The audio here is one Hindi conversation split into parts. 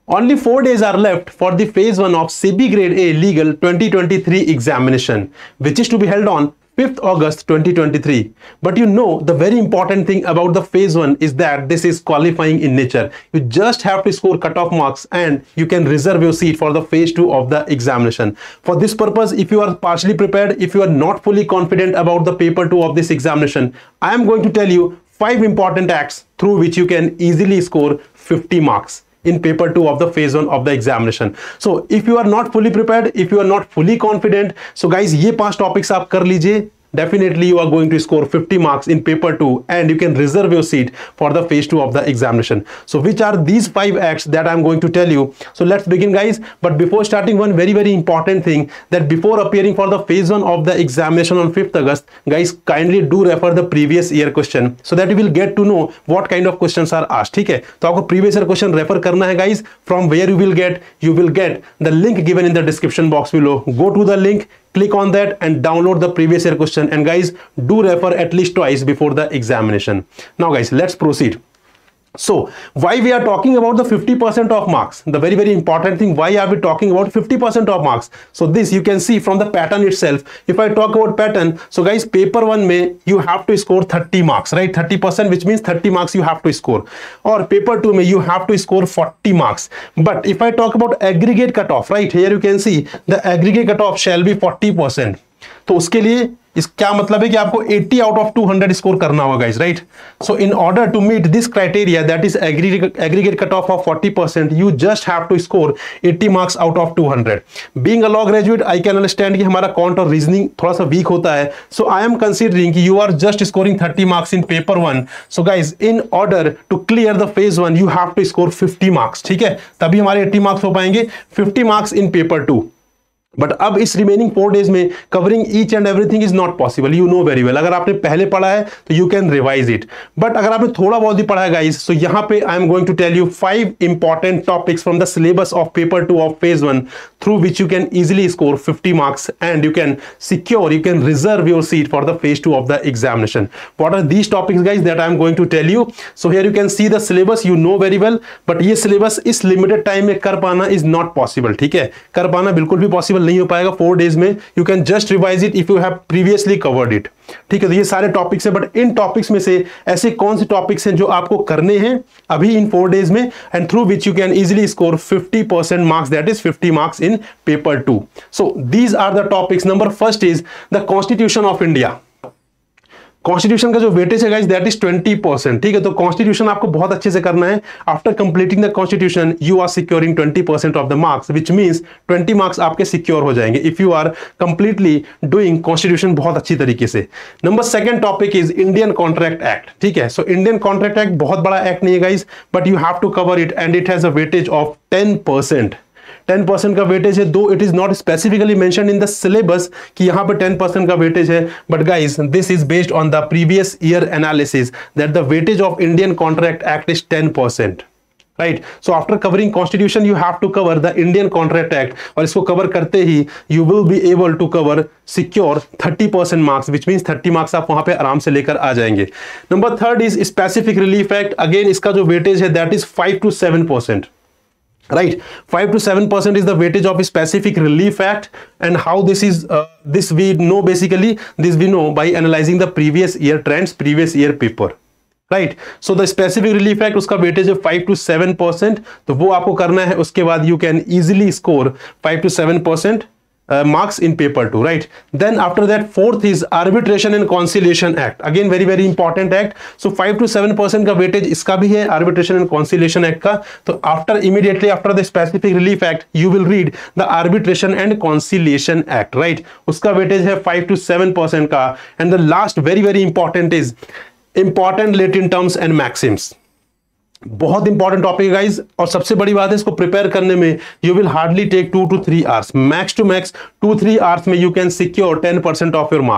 Only 4 days are left for the phase 1 of CB Grade A Legal 2023 examination, which is to be held on 5th August 2023. But you know, the very important thing about the phase 1 is that this is qualifying in nature. You just have to score cutoff marks and you can reserve your seat for the phase 2 of the examination. For this purpose, if you are partially prepared, if you are not fully confident about the paper 2 of this examination, I am going to tell you 5 important acts through which you can easily score 50 marks in paper 2 of the phase 1 of the examination. So if you are not fully prepared, if you are not fully confident, so guys, ये 5 topics आप कर लीजिए. Definitely you are going to score 50 marks in paper 2 and you can reserve your seat for the phase 2 of the examination. So which are these 5 acts that I'm going to tell you? So let's begin, guys. But before starting, one very important thing, that before appearing for the phase 1 of the examination on 5th August, guys, kindly do refer the previous year question so that you will get to know what kind of questions are asked. ठीक है, तो आपको previous year question refer करना है, guys. From where you will get the link given in the description box below. Go to the link, click on that and download the previous year question, and guys, do refer at least twice before the examination. Now guys, let's proceed. So why we are talking about the 50% of marks? The very important thing, why are we talking about 50% of marks? So this you can see from the pattern itself. If I talk about pattern, so guys, paper 1 में you have to score 30 marks, right? 30%, which means 30 marks you have to score. Or paper 2 में you have to score 40 marks. But if I talk about aggregate cutoff, right, here you can see the aggregate cutoff shall be 40%. तो उसके लिए इस क्या मतलब है कि आपको 80 आउट ऑफ 200 स्कोर करना होगा, guys, right? So in order to meet this criteria, that is aggregate cut off 40%, you just have to score 80 marks out of 200. Being a law graduate, I can understand कि हमारा काउंट और रीजनिंग थोड़ा सा वीक होता है. सो आई एम कंसीडरिंग कि you are just scoring 30 marks in paper 1. So guys, in order to clear the phase 1 you have to score 50 marks. ठीक है, तभी हमारे 80 मार्क्स हो पाएंगे. 50 मार्क्स इन पेपर 2. बट अब इस रिमेनिंग 4 डेज में covering each and everything is not possible. You know very well. अगर आपने पहले पढ़ा है तो you can revise it. But अगर आपने थोड़ा बहुत भी पढ़ा है, गाइस, सो यहां पे I am going to tell you 5 important topics from the syllabus of paper 2 of phase 1 through which you can easily score 50 marks and you can reserve your seat for the phase 2 of the examination. What are these topics, guys, that I am going to tell you? So here you can see the syllabus, you know very well, but ये syllabus इस limited time में कर पाना is not possible. ठीक है, कर पाना बिल्कुल भी possible नहीं हो पाएगा 4 days में. You can just revise it if you have previously covered it. ठीक है, तो ये सारे टॉपिक्स हैं. बट इन टॉपिक्स में से ऐसे कौन से टॉपिक्स हैं जो आपको करने हैं अभी इन 4 डेज में, and through which you can easily score 50% marks, that is 50 marks in paper 2. So these are the topics. Number first is the constitution of India. Constitution का जो वेटेज है, गाइस, दैट इज 20%. ठीक है, तो कॉन्स्टिट्यूशन आपको बहुत अच्छे से करना है. After completing the constitution you are securing 20% of the marks, which means 20 marks आपके सिक्योर हो जाएंगे if you are completely doing constitution बहुत अच्छी तरीके से. Number second topic is Indian contract act. ठीक है, सो इंडियन कॉन्ट्रैक्ट एक्ट बहुत बड़ा एक्ट नहीं है, guys, but you have to cover it and it has a weightage of 10%. 10% का वेटेज है, though it is not specifically mentioned in the syllabus कि यहां पे 10% का वेटेज है. But guys, this is based on the previous year analysis that the weightage of Indian contract act is 10%. Right, so after covering constitution you have to cover the Indian contract act, और इसको कवर करते ही you will be able to cover secure 30% marks, which means 30 marks आप वहां पे आराम से लेकर आ जाएंगे. Number third is specific relief act. Again इसका जो वेटेज है that is 5 to 7%. Right, 5 to 7% is the weightage of specific relief act. And how this is this we know, basically this we know by analyzing the previous year trends, previous year paper. Right, so the specific relief act उसका weightage है 5 to 7%. तो वो आपको करना है. उसके बाद you can easily score 5 to 7% marks in paper 2. Right, then after that fourth is arbitration and conciliation act. Again very important act. So 5 to 7% का weightage इसका भी है, arbitration and conciliation act का. तो immediately after the specific relief act you will read the arbitration and conciliation act. Right, उसका weightage है 5 to 7% का. And the last very important is important Latin terms and maxims. बहुत इंपॉर्टेंट टॉपिक है, गाइज, और सबसे बड़ी बात है इसको प्रिपेयर करने में you will hardly take 2 to 3 hours. Max to max 2-3 hours में you can secure 10% of your marks.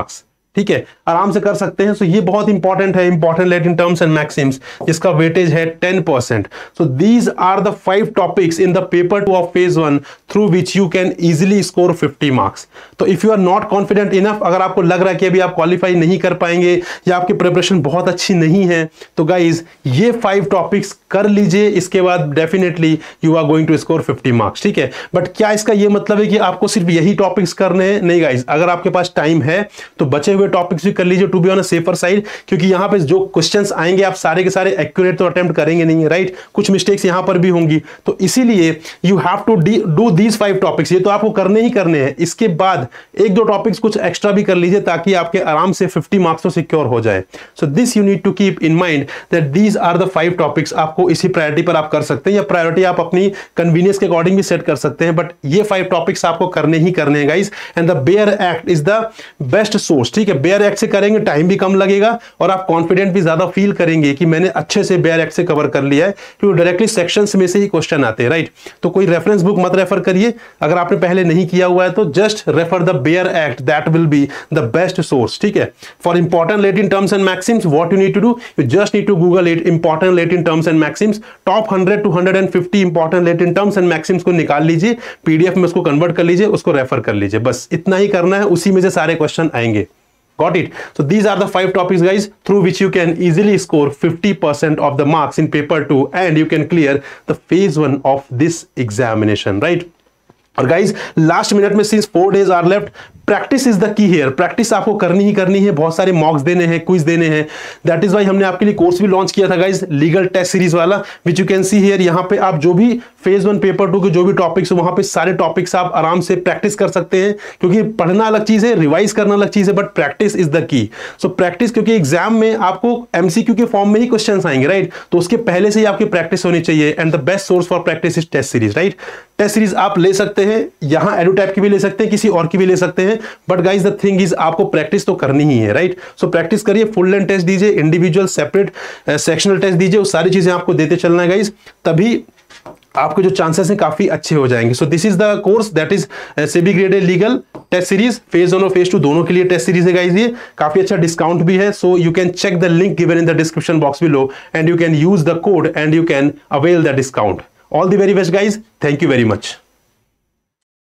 ठीक है, आराम से कर सकते हैं। सो ये बहुत इंपॉर्टेंट है, important Latin terms and maxims, जिसका वेटेज है 10%। So these are the 5 topics in the paper 2 of phase 1 through which you can easily score 50 marks. तो if you are not confident enough, अगर आपको लग रहा है कि अभी आप क्वालिफाई नहीं कर पाएंगे या आपकी प्रिपरेशन बहुत अच्छी नहीं है, तो गाइज ये 5 टॉपिक्स कर लीजिए, इसके बाद definitely you are going to score 50 marks. ठीक है, बट क्या इसका ये मतलब है कि आपको सिर्फ यही टॉपिक्स करने हैं? नहीं गाइज, अगर आपके पास टाइम है तो बचे हुए टॉपिक्स भी कर लीजिए, to be on a safer side, क्योंकि यहां पे जो क्वेश्चंस आएंगे आप सारे के सारे एक्यूरेट तो अटेम्प्ट करेंगे नहीं, राइट? कुछ मिस्टेक्स यहां पर भी होंगी, तो इसीलिए you have to do these 5 topics. ये तो आपको करने ही करने हैं, इसके बाद 1-2 टॉपिक्स कुछ एक्स्ट्रा भी कर लीजिए ताकि आपके आराम से 50 मार्क्स तो सिक्योर हो जाए। So this you need to keep in mind that these are the 5 topics. आपको इसी प्रायोरिटी पर आप कर सकते हैं, या प्रायोरिटी आप अपनी कन्वीनियंस के अकॉर्डिंग भी सेट कर सकते हैं, बट ये 5 टॉपिक्स आपको करने ही करने हैं guys. And the bare act is the best source. ठीक है, बेयर एक्ट से करेंगे, टाइम भी कम लगेगा और आप कॉन्फिडेंट भी ज्यादा फील करेंगे कि मैंने अच्छे से बेयर एक्ट से कवर कर लिया है, क्योंकि डायरेक्टली सेक्शंस में से ही क्वेश्चन आते हैं, राइट? तो कोई रेफरेंस बुक मत रेफर करिए, अगर आपने पहले नहीं किया हुआ है तो just refer the bare act, that will be the best source. ठीक है, for important Latin terms and maxims what you need to do, you just need to Google it, important Latin terms and maxims, top 100 to 150 important Latin terms and maxims को निकाल लीजिए, पीडीएफ में उसको कन्वर्ट कर लीजिए, उसको रेफर कर लीजिए, बस इतना ही करना है, उसी में से सारे क्वेश्चन आएंगे। Got it? So these are the 5 topics guys through which you can easily score 50% of the marks in paper 2 and you can clear the phase 1 of this examination, right? और गाइज लास्ट मिनट में since 4 days are left, practice is the key here. Practice आपको करनी ही करनी है, बहुत सारे मॉक्स देने हैं, क्विज देने हैं, दैट इज वाई हमने आपके लिए कोर्स भी लॉन्च किया था गाइज, लीगल टेस्ट सीरीज वाला, which you can see here. यहाँ पे आप जो भी फेज 1 पेपर 2 के जो भी टॉपिक्स वहां पे सारे टॉपिक्स आप आराम से प्रैक्टिस कर सकते हैं, क्योंकि पढ़ना अलग चीज है, रिवाइज करना अलग चीज है, बट प्रैक्टिस इज द की। सो प्रैक्टिस, क्योंकि एग्जाम में आपको एमसीक्यू के फॉर्म में ही क्वेश्चन आएंगे, राइट? तो उसके पहले से ही आपकी प्रैक्टिस होनी चाहिए, and the best source for practice is test series, right? Test series आप ले सकते हैं, यहां एडुटैप की भी ले सकते हैं, किसी और की भी ले सकते हैं, but guys the thing is आपको प्रैक्टिस तो करनी ही है, राइट? सो प्रैक्टिस करिए, फुल लेंथ टेस्ट दीजिए, इंडिविजुअल सेपरेट सेक्शनल टेस्ट दीजिए, वो सारी चीजें आपको देते चलना है गाइज, तभी आपके जो चांसेस हैं काफी अच्छे हो जाएंगे। So this is the course that is SEBI grade A legal test series, phase 1 और फेज 2 दोनों के लिए टेस्ट सीरीज है गाइज, ये काफी अच्छा डिस्काउंट भी है। So you can check the link given in the description box below and you can use the code and you can avail the discount. All the very best guys, thank you very much.